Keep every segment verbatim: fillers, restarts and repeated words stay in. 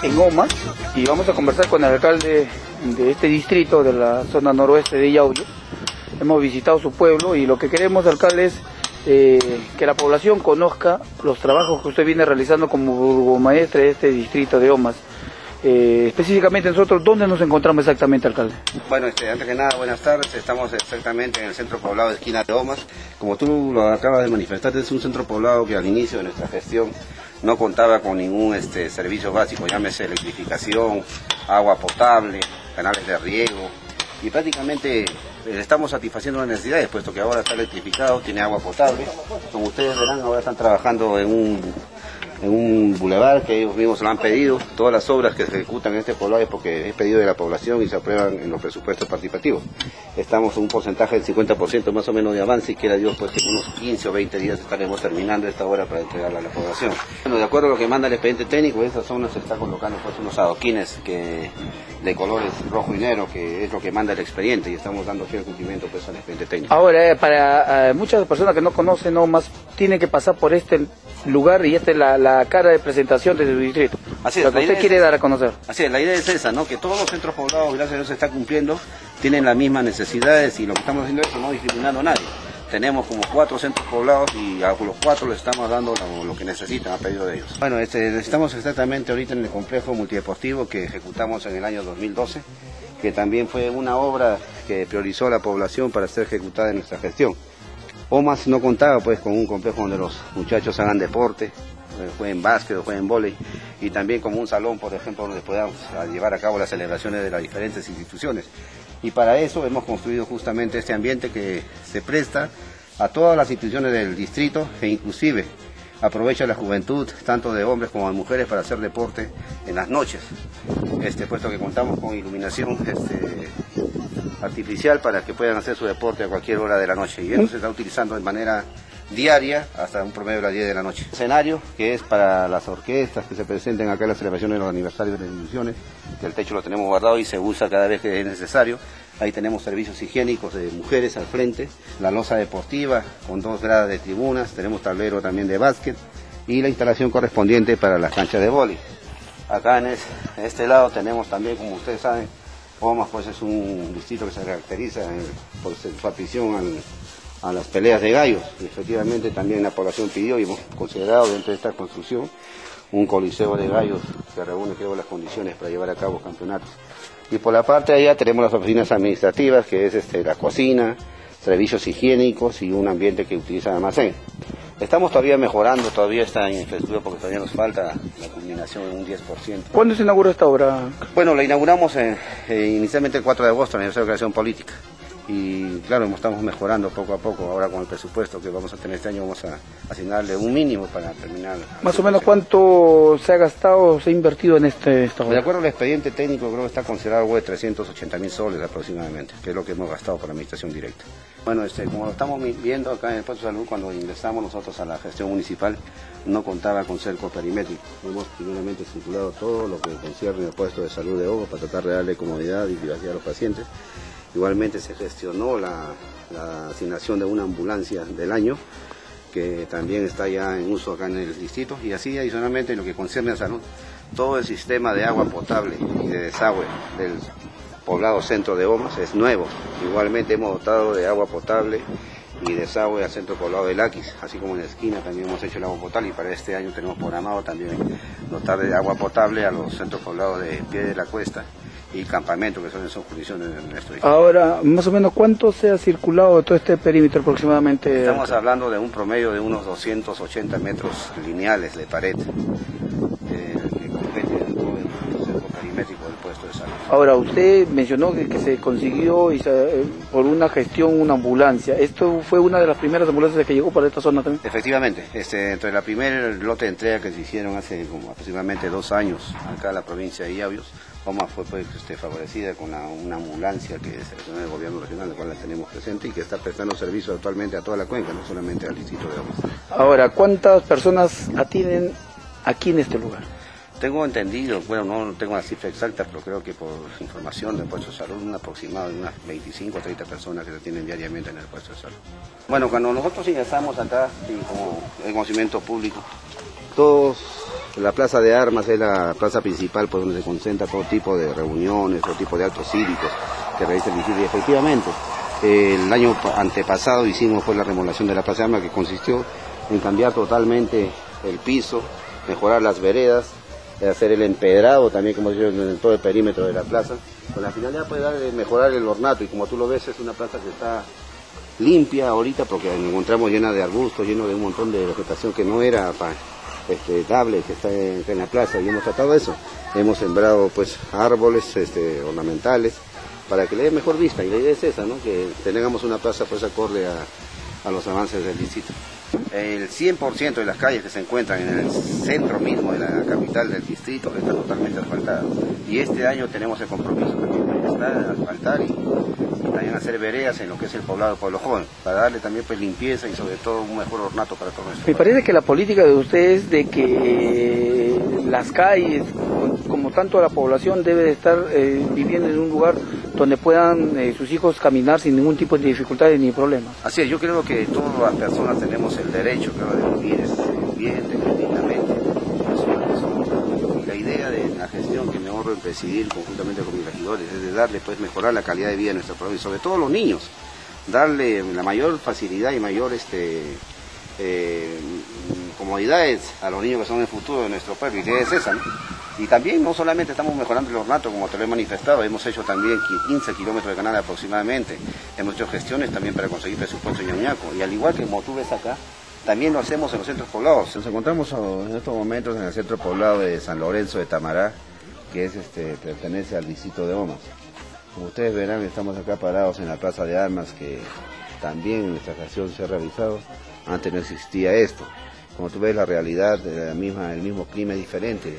en Omas y vamos a conversar con el alcalde de este distrito de la zona noroeste de Yauyos. Hemos visitado su pueblo y lo que queremos, alcalde, es eh, que la población conozca los trabajos que usted viene realizando como burgomaestre de este distrito de Omas. Eh, específicamente nosotros, ¿dónde nos encontramos exactamente, alcalde? Bueno, este, antes que nada, buenas tardes. Estamos exactamente en el centro poblado de esquina de Omas. Como tú lo acabas de manifestar, es un centro poblado que al inicio de nuestra gestión no contaba con ningún este, servicio básico, llámese electrificación, agua potable, canales de riego, y prácticamente eh, estamos satisfaciendo las necesidades, puesto que ahora está electrificado, tiene agua potable. Como ustedes verán, ahora están trabajando en un en un bulevar que ellos mismos lo han pedido. Todas las obras que se ejecutan en este poblado es porque es pedido de la población y se aprueban en los presupuestos participativos. Estamos en un porcentaje del cincuenta por ciento más o menos de avance y quiera Dios pues que en unos quince o veinte días estaremos terminando esta obra para entregarla a la población. Bueno, de acuerdo a lo que manda el expediente técnico, en esa zona se está colocando pues unos adoquines que, de colores rojo y negro, que es lo que manda el expediente, y estamos dando fiel cumplimiento pues al expediente técnico. Ahora, eh, para eh, muchas personas que no conocen, no más tienen que pasar por este lugar y esta es la, la cara de presentación de su distrito. Así es, lo que usted quiere es, dar a conocer. Así es, la idea es esa, ¿no? Que todos los centros poblados, gracias a Dios, se está cumpliendo, tienen las mismas necesidades, y lo que estamos haciendo es no discriminando a nadie. Tenemos como cuatro centros poblados y a los cuatro les estamos dando lo, lo que necesitan a pedido de ellos. Bueno, este, estamos exactamente ahorita en el complejo multideportivo que ejecutamos en el año dos mil doce, que también fue una obra que priorizó a la población para ser ejecutada en nuestra gestión. Omas no contaba pues con un complejo donde los muchachos hagan deporte, jueguen básquet o jueguen vóley, y también como un salón, por ejemplo, donde podamos llevar a cabo las celebraciones de las diferentes instituciones. Y para eso hemos construido justamente este ambiente que se presta a todas las instituciones del distrito, e inclusive aprovecha la juventud, tanto de hombres como de mujeres, para hacer deporte en las noches, este, puesto que contamos con iluminación este, artificial para que puedan hacer su deporte a cualquier hora de la noche, y eso se está utilizando de manera diaria hasta un promedio de las diez de la noche. Escenario que es para las orquestas que se presenten acá en las celebraciones de los aniversarios de las instituciones, que el techo lo tenemos guardado y se usa cada vez que es necesario. Ahí tenemos servicios higiénicos de mujeres al frente, la losa deportiva con dos gradas de tribunas, tenemos tablero también de básquet y la instalación correspondiente para las canchas de vóley. Acá en, es, en este lado tenemos también, como ustedes saben, Omas pues es un distrito que se caracteriza en, por su afición al a las peleas de gallos, y efectivamente también la población pidió y hemos considerado dentro de esta construcción un coliseo de gallos que reúne creo las condiciones para llevar a cabo campeonatos. Y por la parte de allá tenemos las oficinas administrativas, que es este, la cocina, servicios higiénicos y un ambiente que utiliza almacén. Estamos todavía mejorando todavía esta infraestructura porque todavía nos falta la culminación en un diez por ciento. ¿Cuándo se inauguró esta obra? Bueno, la inauguramos en, eh, inicialmente el cuatro de agosto, en el aniversario de creación política. Y claro, estamos mejorando poco a poco. Ahora con el presupuesto que vamos a tener este año vamos a asignarle un mínimo para terminar. Más o menos, ¿cuánto se ha gastado, se ha invertido en este esta obra? De acuerdo al expediente técnico, creo que está considerado algo de trescientos ochenta mil soles aproximadamente, que es lo que hemos gastado para administración directa. Bueno, este, como lo estamos viendo acá en el puesto de salud, cuando ingresamos nosotros a la gestión municipal, no contaba con cerco perimétrico. Hemos primeramente circulado todo lo que concierne al puesto de salud de Omas para tratar de darle comodidad y privacidad a los pacientes. Igualmente se gestionó la, la asignación de una ambulancia del año, que también está ya en uso acá en el distrito, y así adicionalmente en lo que concierne a salud, todo el sistema de agua potable y de desagüe del poblado centro de Omas es nuevo. Igualmente hemos dotado de agua potable y desagüe al centro poblado de Laquis, así como en la esquina también hemos hecho el agua potable, y para este año tenemos programado también dotar de agua potable a los centros poblados de Pie de la Cuesta y Campamento, que son, son jurisdicciones de nuestro distrito. Ahora, más o menos, ¿cuánto se ha circulado de todo este perímetro aproximadamente? Estamos hablando de un promedio de unos doscientos ochenta metros lineales de pared, eh, que compete todo el centro perimétrico del puesto de salud. Ahora, usted mencionó que, que se consiguió y se, por una gestión una ambulancia. ¿Esto fue una de las primeras ambulancias que llegó para esta zona también? Efectivamente, este, entre la primera lote de entrega que se hicieron hace como aproximadamente dos años acá en la provincia de Yauyos, Omas fue pues, este, favorecida con la, una ambulancia que seleccionó el gobierno regional, la cual la tenemos presente y que está prestando servicio actualmente a toda la cuenca, no solamente al distrito de Omas. Ahora, ¿cuántas personas atienden aquí en este lugar? Tengo entendido, bueno, no tengo la cifra exacta, pero creo que por información del puesto de salud, un aproximado de unas veinticinco o treinta personas que se atienden diariamente en el puesto de salud. Bueno, cuando nosotros ingresamos acá, y como el conocimiento público, todos La plaza de armas es la plaza principal pues, donde se concentra todo tipo de reuniones, todo tipo de actos cívicos que realiza el distrito. Y efectivamente, eh, el año antepasado hicimos pues, la remodelación de la plaza de armas, que consistió en cambiar totalmente el piso, mejorar las veredas, hacer el empedrado también, como hemos dicho, en todo el perímetro de la plaza, con la finalidad pues, de mejorar el ornato. Y como tú lo ves, es una plaza que está limpia ahorita porque nos encontramos llena de arbustos, lleno de un montón de vegetación que no era para Este, dable que está en, en la plaza, y hemos tratado eso. Hemos sembrado pues árboles este, ornamentales para que le dé mejor vista, y la idea es esa, ¿no? Que tengamos una plaza pues acorde a, a los avances del distrito. El cien por ciento de las calles que se encuentran en el centro mismo de la capital del distrito están totalmente asfaltadas, y este año tenemos el compromiso también de estar en asfaltar y, y también hacer veredas en lo que es el poblado Pueblo Joven, para darle también pues limpieza y sobre todo un mejor ornato para todo esto. Me parece que la política de ustedes de que las calles, como tanto la población, debe de estar eh, viviendo en un lugar donde puedan eh, sus hijos caminar sin ningún tipo de dificultades ni problemas. Así es, yo creo que todas las personas tenemos el derecho, creo, de vivir bien, de vivir dignamente. Y la idea de la gestión que me honro en presidir conjuntamente con mis regidores es de darle, pues, mejorar la calidad de vida de nuestra provincia, sobre todo a los niños, darle la mayor facilidad y mayor este, eh, comodidades a los niños que son el futuro de nuestro pueblo, y la idea es esa, ¿no? Y también no solamente estamos mejorando el ornato, como te lo he manifestado, hemos hecho también quince kilómetros de canal aproximadamente, hemos hecho gestiones también para conseguir presupuesto en Ñuñaco, y al igual que como tú ves acá, también lo hacemos en los centros poblados. Nos encontramos en estos momentos en el centro poblado de San Lorenzo de Tamará, que es este, pertenece al distrito de Omas. Como ustedes verán, estamos acá parados en la plaza de armas, que también en nuestra gestión se ha realizado. Antes no existía esto. Como tú ves, la realidad, la misma, el mismo clima es diferente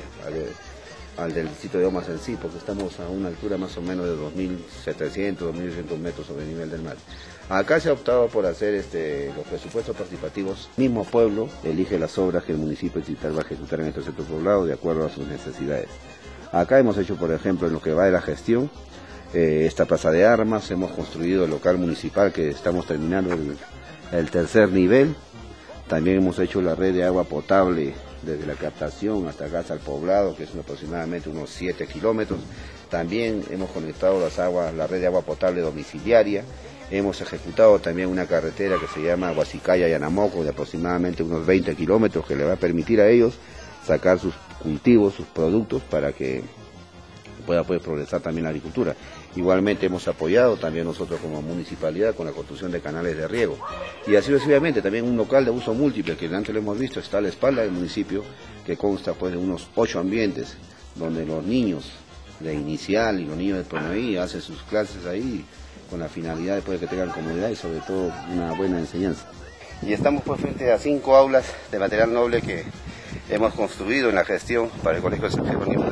al, al del distrito de Omas en sí, porque estamos a una altura más o menos de dos mil setecientos, dos mil ochocientos metros sobre el nivel del mar. Acá se ha optado por hacer este, los presupuestos participativos. El mismo pueblo elige las obras que el municipio distrital va a ejecutar en este centro poblado de acuerdo a sus necesidades. Acá hemos hecho, por ejemplo, en lo que va de la gestión, eh, esta plaza de armas, hemos construido el local municipal que estamos terminando el, el tercer nivel. También hemos hecho la red de agua potable desde la captación hasta gas al poblado, que son aproximadamente unos siete kilómetros. También hemos conectado las aguas, la red de agua potable domiciliaria. Hemos ejecutado también una carretera que se llama Huasicaya-Yanamoco de aproximadamente unos veinte kilómetros, que le va a permitir a ellos sacar sus cultivos, sus productos, para que pueda pues, progresar también la agricultura. Igualmente hemos apoyado también nosotros como municipalidad con la construcción de canales de riego. Y así sucesivamente, también un local de uso múltiple, que antes lo hemos visto, está a la espalda del municipio, que consta pues de unos ocho ambientes, donde los niños de inicial y los niños de promedio hacen sus clases ahí, con la finalidad después de que tengan comodidad y sobre todo una buena enseñanza. Y estamos pues frente a cinco aulas de material noble que hemos construido en la gestión para el Colegio de San Jerónimo,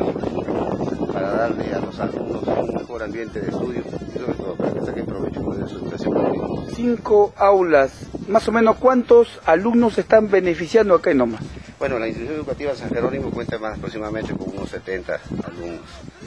para darle a los alumnos un mejor ambiente de estudio y sobre todo para que saquen provecho de su educación. Cinco aulas, más o menos ¿cuántos alumnos se están beneficiando acá en Omas? Bueno, la institución educativa San Jerónimo cuenta más aproximadamente con unos setenta alumnos,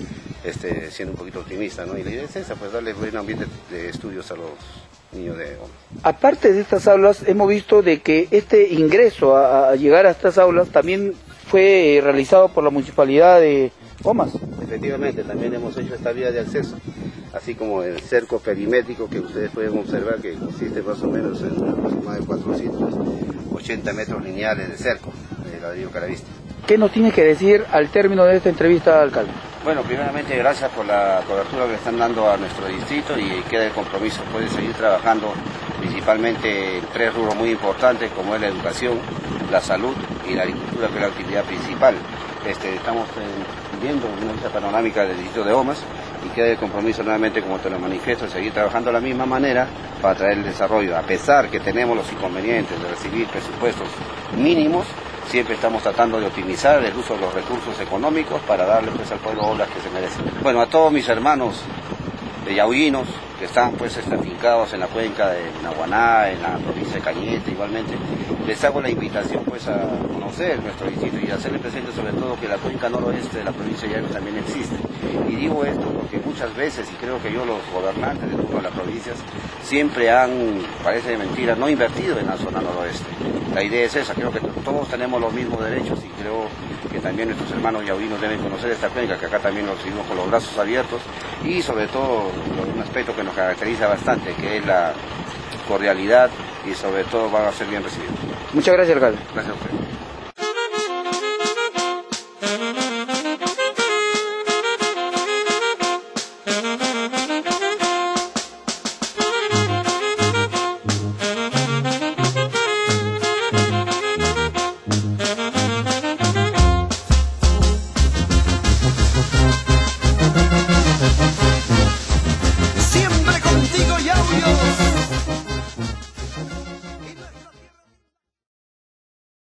este, siendo un poquito optimista, ¿no? Y la idea es esa, pues darle buen ambiente de estudios a los niños de Omas. Aparte de estas aulas, hemos visto de que este ingreso a, a llegar a estas aulas también fue realizado por la Municipalidad de Omas. Efectivamente, también hemos hecho esta vía de acceso, así como el cerco perimétrico que ustedes pueden observar, que consiste más o menos en más de cuatrocientos ochenta metros lineales de cerco de ladrillo caravista. ¿Qué nos tiene que decir al término de esta entrevista, alcalde? Bueno, primeramente gracias por la cobertura que le están dando a nuestro distrito, y queda el compromiso pues, de seguir trabajando principalmente en tres rubros muy importantes, como es la educación, la salud y la agricultura, que es la actividad principal. Este, estamos eh, viendo una vista panorámica del distrito de Omas, y queda el compromiso nuevamente, como te lo manifiesto, de seguir trabajando de la misma manera para traer el desarrollo. A pesar que tenemos los inconvenientes de recibir presupuestos mínimos, siempre estamos tratando de optimizar el uso de los recursos económicos para darle pues, al pueblo obras que se merecen. Bueno, a todos mis hermanos de Yaullinos, que están pues afincados en la cuenca de Naguaná, en la provincia de Cañete, igualmente, les hago la invitación pues a conocer nuestro distrito y hacerles presente sobre todo que la cuenca noroeste de la provincia de Yauyos también existe. Y digo esto porque muchas veces, y creo que yo los gobernantes de todas las provincias siempre han, parece mentira, no invertido en la zona noroeste. La idea es esa, creo que todos tenemos los mismos derechos y creo que también nuestros hermanos yauinos deben conocer esta cuenca, que acá también nos recibimos con los brazos abiertos y sobre todo un aspecto que nos caracteriza bastante, que es la cordialidad y sobre todo van a ser bien recibidos. Muchas gracias, alcalde. Gracias a usted.